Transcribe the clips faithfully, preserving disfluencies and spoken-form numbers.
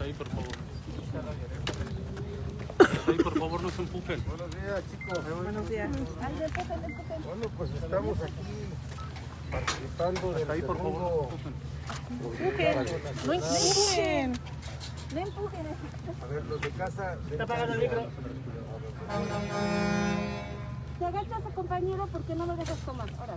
ahí, por favor. Ahí, por favor, no se empujen. Buenos días, chicos. Buenos días. Bueno, pues estamos aquí participando del ahí, por favor, no se empujen. Empujen. No empujen. No empujen. A ver, los de casa. Está apagando el micro. Te agachas, compañero, porque no lo dejas tomar. Ahora.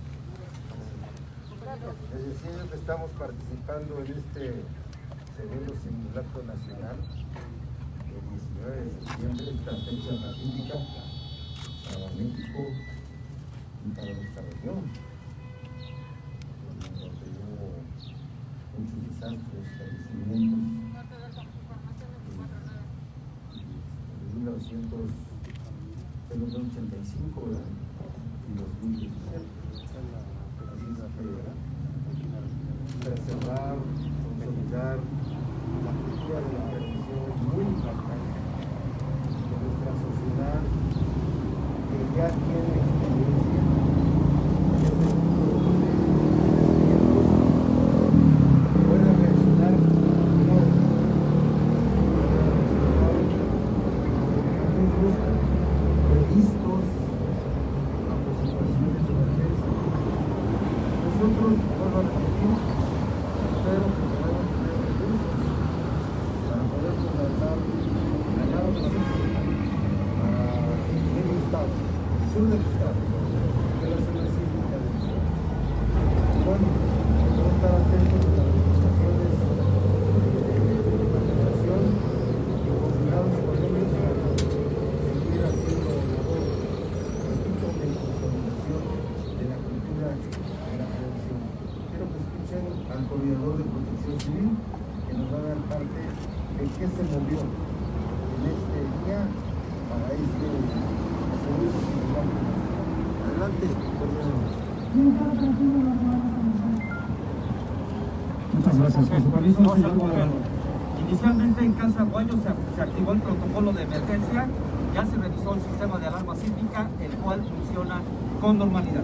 Les decía yo que estamos participando en este segundo simulacro nacional, el diecinueve de septiembre, esta fecha fatídica para México y para nuestra región, donde hubo muchos desastres, fallecimientos, en mil novecientos ochenta y cinco y dos mil diecisiete. Preservar, consolidar la cultura de la prevención muy importante de nuestra sociedad que ya tiene experiencia en este tipo de crecimientos, puede reaccionar no nosotros previstos bajo situaciones de emergencia. Nosotros, vuelvo a repetir, espero que podamos tener recursos para poder contratar ganar otra vez para el estado, el sur del estado, que es la zona sísmica del sur. Y bueno, vamos a estar atentos a las recomendaciones de la Federación y coordinados con ellos para seguir haciendo labor, repito, de consolidación de la cultura de la prevención. Quiero que escuchen al coordinador de Protección Civil, que nos va a dar parte de qué se movió en este día para este segundo simulacro. Adelante, coordinador. Muchas gracias. Con su permiso, señor gobernador. Inicialmente en Casa Aguayo se, se activó el protocolo de emergencia, ya se revisó el sistema de alarma sísmica, el cual funciona con normalidad.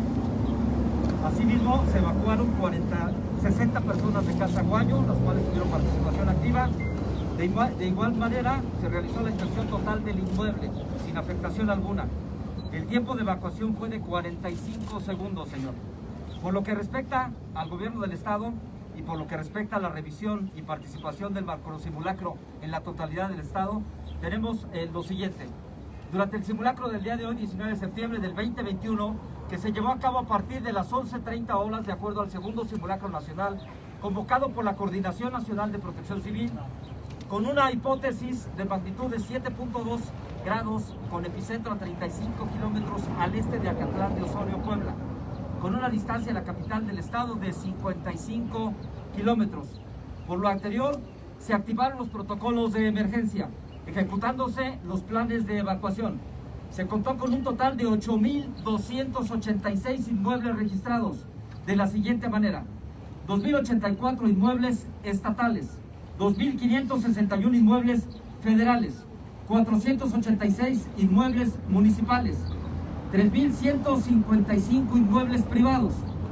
Asimismo, se evacuaron cuarenta, sesenta personas de Casa Aguayo, las cuales tuvieron participación activa. De igual, de igual manera, se realizó la inspección total del inmueble, sin afectación alguna. El tiempo de evacuación fue de cuarenta y cinco segundos, señor. Por lo que respecta al gobierno del estado y por lo que respecta a la revisión y participación del macrosimulacro en la totalidad del estado, tenemos eh, lo siguiente. Durante el simulacro del día de hoy, diecinueve de septiembre del veinte veintiuno, que se llevó a cabo a partir de las once treinta horas, de acuerdo al segundo simulacro nacional, convocado por la Coordinación Nacional de Protección Civil, con una hipótesis de magnitud de siete punto dos grados, con epicentro a treinta y cinco kilómetros al este de Acatlán de Osorio, Puebla, con una distancia de la capital del estado de cincuenta y cinco kilómetros. Por lo anterior, se activaron los protocolos de emergencia, ejecutándose los planes de evacuación. Se contó con un total de ocho mil doscientos ochenta y seis inmuebles registrados, de la siguiente manera: dos mil ochenta y cuatro inmuebles estatales, dos mil quinientos sesenta y uno inmuebles federales, cuatrocientos ochenta y seis inmuebles municipales, tres mil ciento cincuenta y cinco inmuebles privados.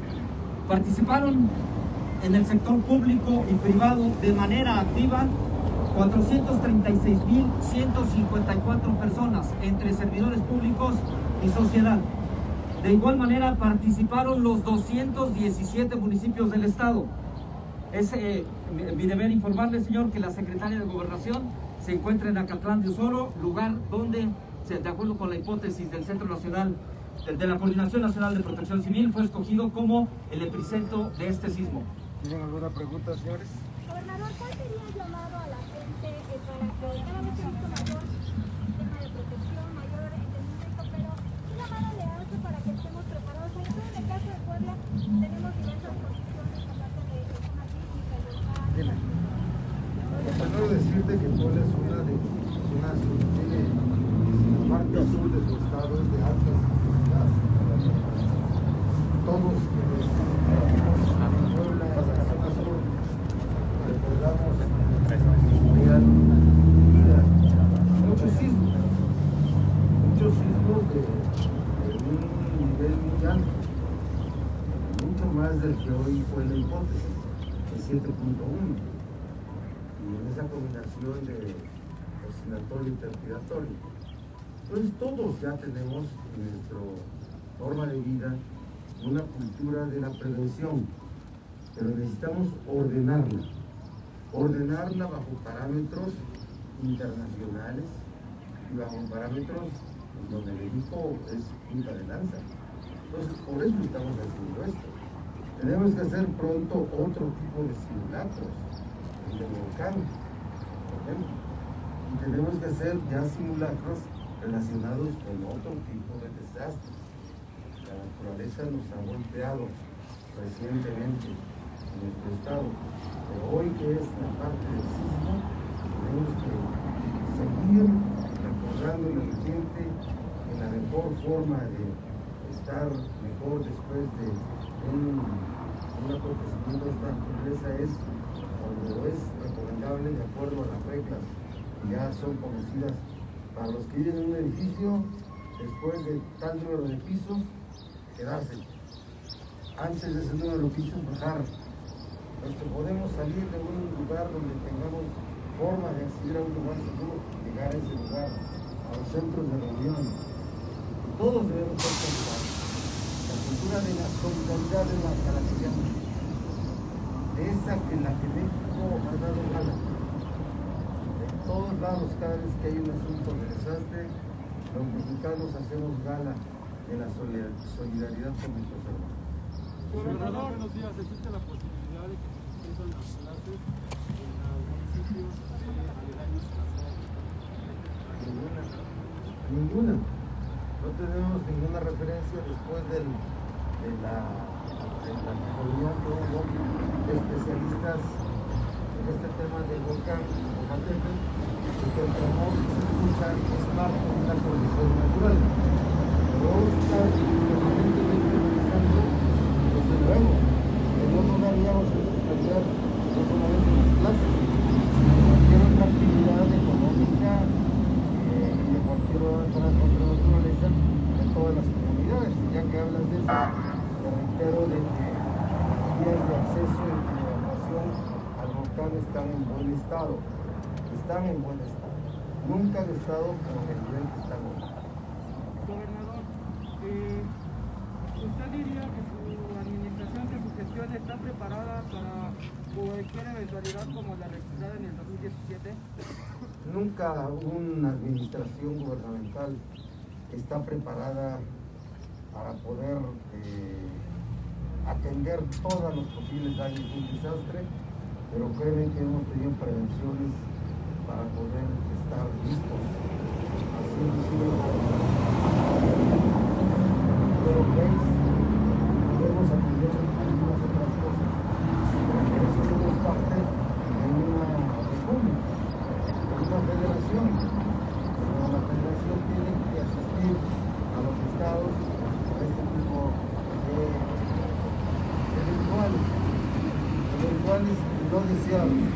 Participaron en el sector público y privado de manera activa cuatrocientos treinta y seis mil ciento cincuenta y cuatro personas, entre servidores públicos y sociedad. De igual manera participaron los doscientos diecisiete municipios del estado. Es eh, mi deber informarle, señor, que la secretaria de Gobernación se encuentra en Acatlán de Osorio, lugar donde, de acuerdo con la hipótesis del Centro Nacional, de, de la Coordinación Nacional de Protección Civil, fue escogido como el epicentro de este sismo. ¿Tienen alguna pregunta, señores? Gobernador, ¿cuál sería el llamado a la gente eh, para que cada vez se busque mayor sistema de protección, mayor entendimiento, pero qué llamado le hace para que estemos preparados? Sobre todo en el caso de Puebla tenemos diversas condiciones aparte de zona sísmica y local. Dime. Primero decirte que Puebla es una de zonas que tiene la parte sur de su estado es de alta sismicidad. Todos quienes vivimos en Puebla, en la zona sur, recordamos vida, muchos sismos, muchos sismos de, de un nivel muy alto, mucho más del que hoy fue la hipótesis, de siete punto uno. Y y en esa combinación de oscilatorio y terpiratorio. Entonces todos ya tenemos en nuestra forma de vida una cultura de la prevención, pero necesitamos ordenarla, ordenarla bajo parámetros internacionales y bajo parámetros donde México es punta de lanza. Entonces por eso estamos haciendo esto. Tenemos que hacer pronto otro tipo de simulacros, el de volcán, por ejemplo, y tenemos que hacer ya simulacros relacionados con otro tipo de desastres. La naturaleza nos ha golpeado recientemente en nuestro estado, pero hoy que es la parte del sismo, tenemos que seguir recordando a la gente en la mejor forma de estar mejor después de un, un acontecimiento de esta naturaleza es cuando es recomendable de acuerdo a las reglas que ya son conocidas para los que viven en un edificio, después de tal número de pisos, quedarse. Antes de ese número de pisos, bajar. Los que podemos salir de un lugar donde tengamos forma de acceder a un lugar seguro, llegar a ese lugar, a los centros de reunión. Todos debemos ser conscientes. La cultura de la solidaridad es la que la que llamo. De esa que la que México ha dado gala. De todos lados, cada vez que hay un asunto de desastre, los mexicanos hacemos gala de la solidaridad con nuestros hermanos. Gobernador, buenos días. ¿Existe la posibilidad de que se suspendan las clases en los municipios aledaños a la zona? Ninguna. Ninguna. No tenemos ninguna referencia después del, de, la, de la reunión que hubo de especialistas en este tema del volcán Popocatépetl, y que el temor que se escucha es parte de una condición natural. Pero está permanentemente revisando, desde luego, que no nos daríamos a suspender no solamente las clases, sino cualquier otra actividad económica eh, y de cualquier otra naturaleza en todas las comunidades. Ya que hablas de eso, te reitero de que las vías de acceso y de evacuación al volcán están en buen estado. Están en buen estado. Nunca han estado con el nivel que están hoy. Gobernador, eh, ¿usted diría que su administración, que su gestión está preparada para cualquier eventualidad como la registrada en el dos mil diecisiete? Nunca una administración gubernamental está preparada para poder eh, atender todos los posibles daños de un desastre, pero créeme que hemos tenido prevenciones para poder estar listos. Así inclusive pero pues debemos atender algunas otras cosas. Por eso somos parte de una república, de una federación. Pero la federación tiene que asistir a los estados a este tipo de eventuales, eventuales no deseables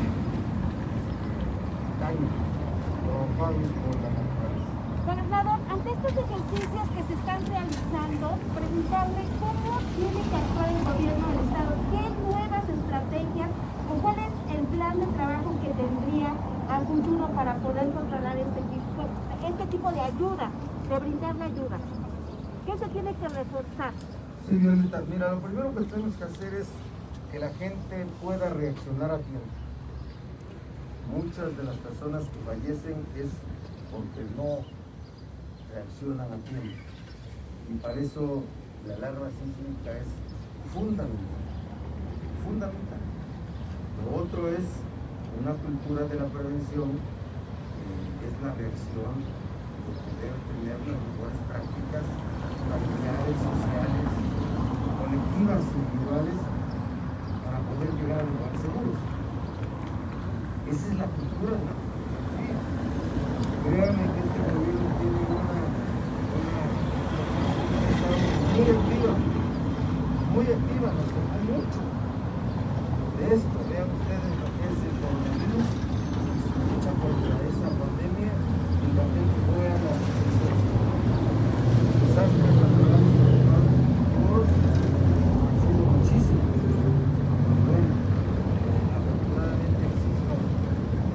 daños provocados por la naturaleza. Gobernador, ante estos ejercicios que se están realizando, preguntarle cómo tiene que actuar el gobierno del estado, qué nuevas estrategias o cuál es el plan de trabajo que tendría a futuro para poder controlar este tipo, este tipo de ayuda, de brindarle ayuda. ¿Qué se tiene que reforzar? Sí, Violeta, mira, lo primero que tenemos que hacer es que la gente pueda reaccionar a tiempo. Muchas de las personas que fallecen es porque no reaccionan a tiempo. Y para eso la alarma sísmica es fundamental. Fundamental. Lo otro es una cultura de la prevención, que es la reacción, lo que debe tener las mejores prácticas familiares, sociales, colectivas, individuales, para poder llegar a lugares seguros. Esa es la cultura de la prevención. Créanme que este gobierno tiene una, una, una muy activa, muy activa, nos tocó mucho de esto. Vean ustedes lo que es el coronavirus, se lucha contra esta pandemia y también que fue a la desastres naturales provocados han sido muchísimos. Bueno, afortunadamente existe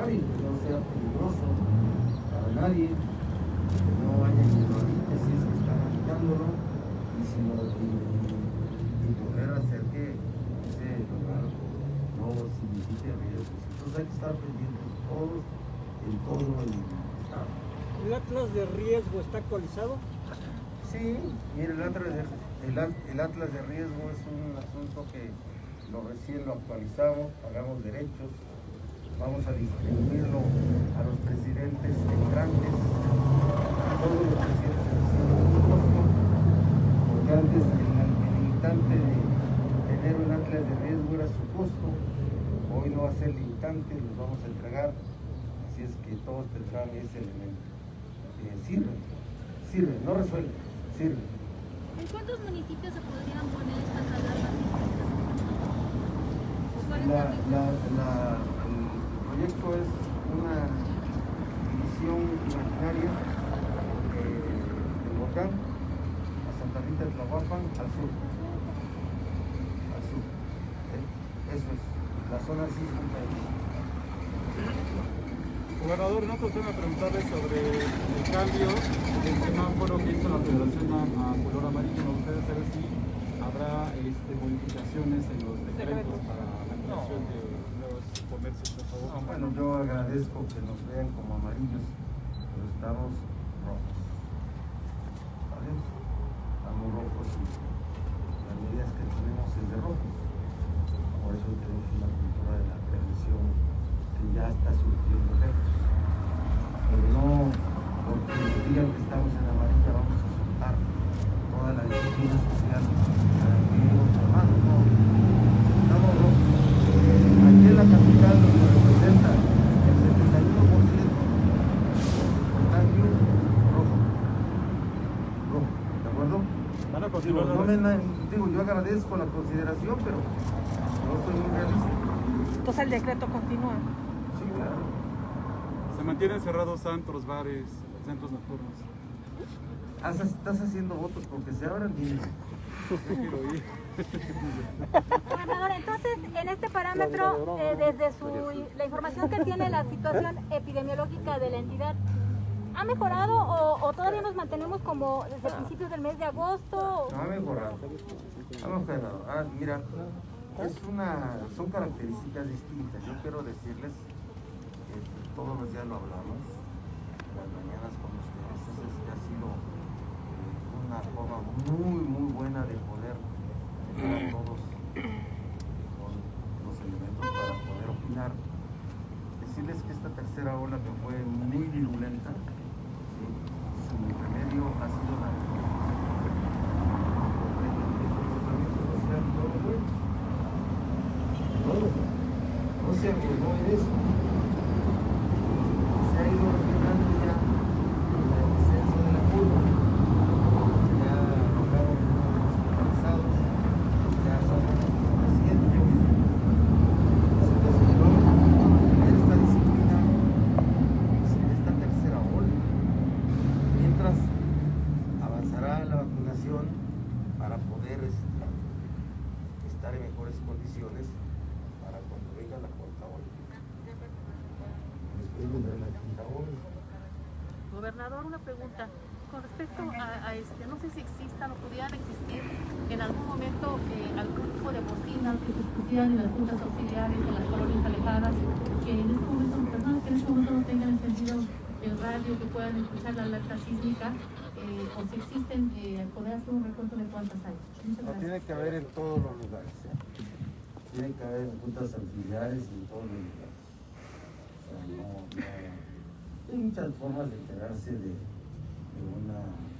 trabajar y que no sea peligroso para nadie, que no haya hidrolite si es que están aplicándolo y, si no, y, y poder hacer que ese lugar no signifique riesgos. Entonces hay que estar pendientes todos en todo el estado. ¿El atlas de riesgo está actualizado? Sí, mire, el atlas, de, el, el atlas de riesgo es un asunto que lo recién lo actualizamos, pagamos derechos, vamos a distribuirlo a los presidentes entrantes, a todos los presidentes reciben un costo, porque antes el, el limitante de tener un atlas de riesgo era su costo, hoy no va a ser limitante, los vamos a entregar, así es que todos tendrán ese elemento. Eh, sirve, sirve, no resuelve, sirve. ¿En cuántos municipios se podrían poner estas alarmas? La, la, la, el proyecto es una división imaginaria eh, del volcán a Santa Rita de Tlahuapan al sur. Al sur. ¿eh? Eso es, la zona sísmica. Gobernador, no tema preguntarle sobre el cambio del semáforo que hizo la Federación a, a color amarillo. Me gustaría saber si habrá este, modificaciones en los decretos para la creación de nuevos comercios, por favor. No, bueno, yo agradezco que nos vean como amarillos, pero estamos rojos. ¿Vale? Estamos rojos y las medidas que tenemos es de rojos. Por eso tenemos una cultura de la prevención que ya está surgiendo efectos. Pero no porque nos digan que estamos en amarilla vamos a soltar toda la disciplina social para que otro mano, no. Estamos rojos. Aquí en la capital nos representa el setenta y uno por ciento del cambio rojo. Rojo, ¿de acuerdo? Van a continuar. No me, digo, yo agradezco la consideración, pero no soy muy realista. Entonces el decreto continúa. Sí, claro. Se mantienen cerrados antros, bares, centros nocturnos. Haces- Estás haciendo votos porque se abran, dime. Yo quiero ir. Gobernador, entonces, en este parámetro, eh, desde su, la información que tiene la situación epidemiológica de la entidad, ¿ha mejorado o, o todavía nos mantenemos como desde principios del mes de agosto? No, ha mejorado. Ha mejorado. Ah, mira, es una, son características distintas. Yo quiero decirles que todos los días lo hablamos, las mañanas con ustedes. Esa es- ha sido eh, una forma muy, muy buena de poder tener a todos con los elementos para poder opinar. Decirles que esta tercera ola que fue muy virulenta, ¿sí? Su remedio ha sido la todo. No se acordó de eso. Se ha ido refinando ya el descenso de la curva. Ya bajaron los hospitalizados, ya son pacientes. Entonces, vamos a tener esta disciplina en esta tercera ola. Mientras avanzará la vacunación para poder este, estar en mejores condiciones para cuando venga la cuarta ola. Después vendrá la quinta ola. Gobernador, una pregunta. Con respecto a, a este, no sé si existan o pudieran existir en algún momento eh, algún tipo de bocinas que se pusieran en las juntas auxiliares, en las colonias alejadas, que en este momento, personas que en este momento no tengan encendido el radio, que puedan escuchar la alerta sísmica, eh, o si existen, eh, poder hacer un recuento de cuántas hay. Muchas No, gracias. tiene que haber en todos los lugares. ¿eh? Tiene que haber juntas auxiliares en todos los lugares. O sea, no, no- hay muchas formas de enterarse de, de una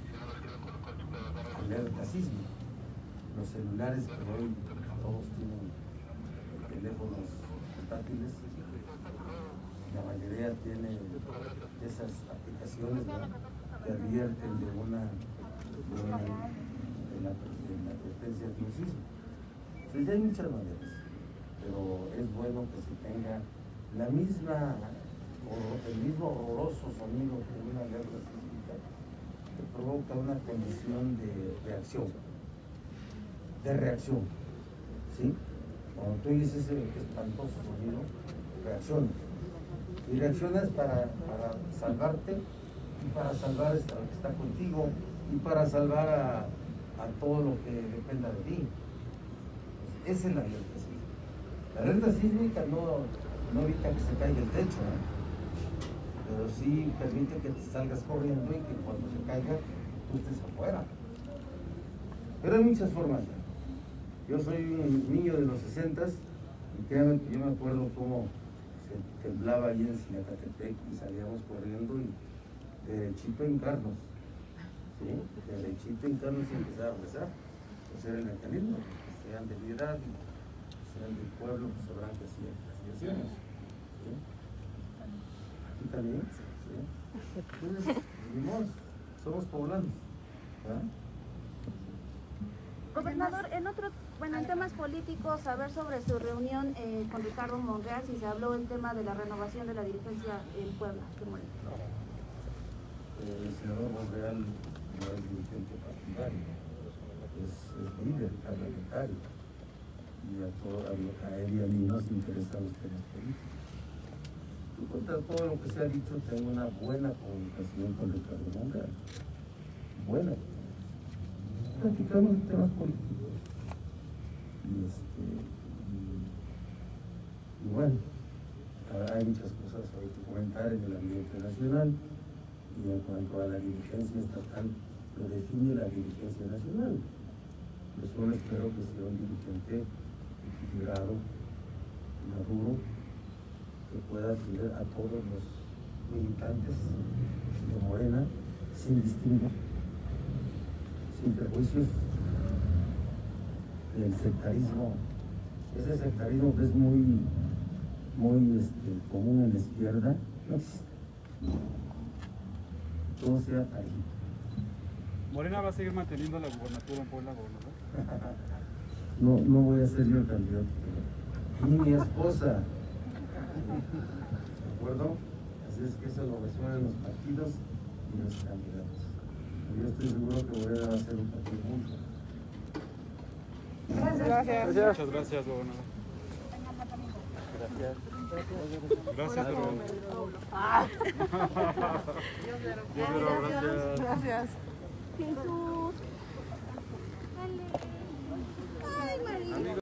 alerta sísmica. Los celulares que hoy todos tienen teléfonos portátiles, la mayoría tiene esas aplicaciones, ¿no?, que advierten de una, de una de la, de la presencia de un sismo. Entonces hay muchas maneras, pero es bueno que se tenga la misma, horror- el mismo horroroso sonido que una alerta sísmica que provoca una condición de reacción, de reacción, ¿sí? Cuando tú dices ese espantoso sonido, reacciona. Y reaccionas para, para salvarte y para salvar a lo que está contigo y para salvar a, a todo lo que dependa de ti. Esa es la alerta sísmica. La alerta sísmica no, no evita que se caiga el techo, ¿eh? Pero sí permite que te salgas corriendo y que cuando se caiga tú estés afuera. Pero hay muchas formas ya. Yo soy un niño de los sesentas y créanme que yo me acuerdo cómo se temblaba ahí en Sinacatepec y salíamos corriendo y derechito a hincarnos, ¿sí? Derechito a hincarnos y empezar a rezar. Pues era el mecanismo, que sean de piedad y sean del pueblo, pues sabrán que así, así hacemos, ¿sí? Aquí también, ¿sí? Entonces, vivimos, somos poblanos, ¿verdad? Gobernador, en otro, bueno, en temas políticos, saber sobre su reunión eh, con Ricardo Monreal, si se habló del tema de la renovación de la dirigencia en Puebla. El senador Monreal no es dirigente partidario, es, es líder parlamentario y a, todo, a, a él y a mí nos interesan los temas políticos. Y contra todo lo que se ha dicho, tengo una buena comunicación con Ricardo Monreal, buena. Platicamos temas políticos y, este, y, y bueno, hay muchas cosas hoy que comentar en el ambiente nacional y en cuanto a la dirigencia estatal lo define la dirigencia nacional. Yo solo espero que sea un dirigente equilibrado, maduro, que pueda atender a todos los militantes de Morena sin distingo, sin prejuicios. El sectarismo, ese sectarismo que es muy, muy este, común en la izquierda, no existe. Todo sea ahí. ¿Morena va a seguir manteniendo la gubernatura en Puebla, gobernador? No, no voy a ser yo el candidato, ni mi esposa. ¿De acuerdo? Así es que eso lo resuelven los partidos y los candidatos. Yo estoy seguro que Morena va a ser un partido muy fuerte. Gracias. Muchas gracias, gobernador. Gracias. Gracias, gobernador. Gracias. Gracias. Jesús.